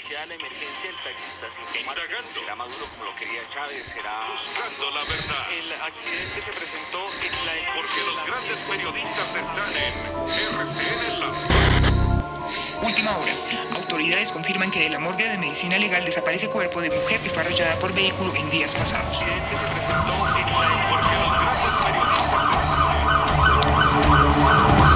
iniciada la emergencia, el taxista se informó. Indagando. ¿Será Maduro como lo quería Chávez? ¿Será...? Buscando la verdad. El accidente se presentó en la... Porque los grandes periodistas están en RCN Live. Última hora. Autoridades confirman que de la morgue de medicina legal desaparece cuerpo de mujer que fue arrollada por vehículo en días pasados. El accidente se presentó en la... Porque los grandes periodistas están en